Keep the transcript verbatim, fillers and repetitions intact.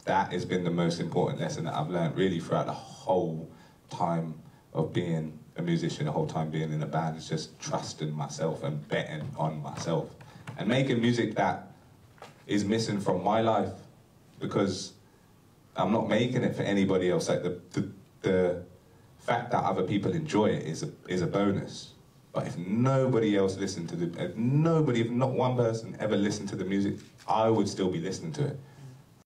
that has been the most important lesson that I've learned really throughout the whole time of being a musician, the whole time being in a band, is just trusting myself and betting on myself. And making music that is missing from my life, because I'm not making it for anybody else. Like the, the, the fact that other people enjoy it is a, is a bonus. But if nobody else listened to the, if nobody, if not one person ever listened to the music, I would still be listening to it.